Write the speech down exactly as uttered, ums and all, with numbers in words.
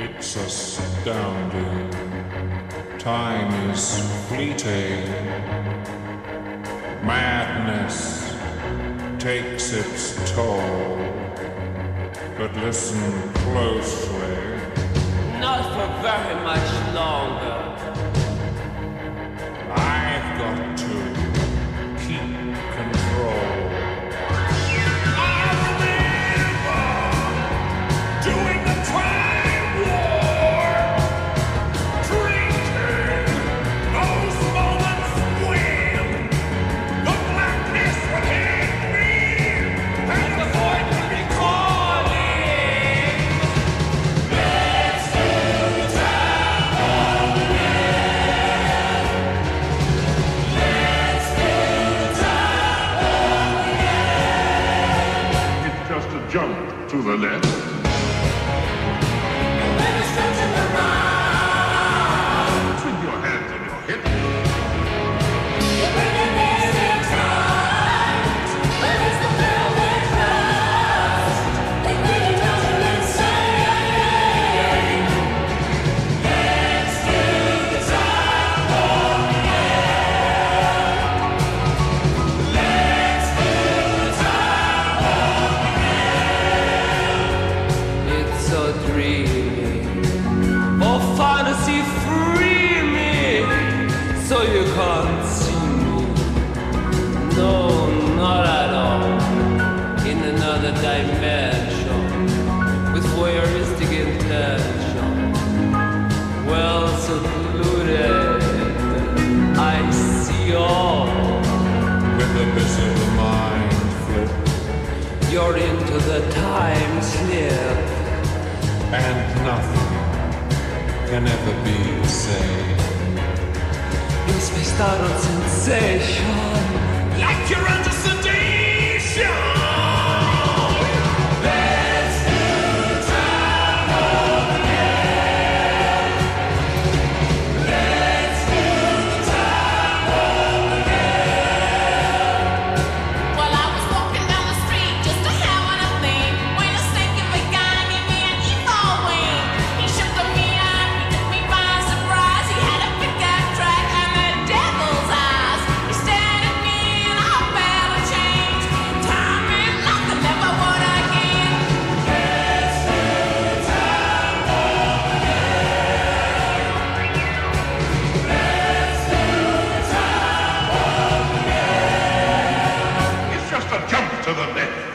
It's astounding. Time is fleeting. Madness takes its toll. But listen closely. Not for very much longer. I've got to keep control. I remember doing the time war, drinking those moments when the blackness would hit me and the void would be calling. Let's do the time war again. Let's do the time war again. It's just a jump to the left. Swing your hands on your hips. It's so dreamy. Oh, fantasy, free me, so you can't see me. No, not at all. In another dimension, with voyeuristic intention. Well secluded, I see all. With a visible mind flip. You're into the time slip. And nothing can ever be the same. You're spaced out on sensation, Like you're under sedation. let's do time war again. Let's do time war again. Well, I was walking down the street just to have one of thing when a stinking big guy gave me an evil wing. He shook me up, he took me by surprise. He had a pickup truck and the devil's eyes. He stared at me and I felt a change. Time and like I never would again. Let's do time war again. Let's do time war again. It's just a jump to the left.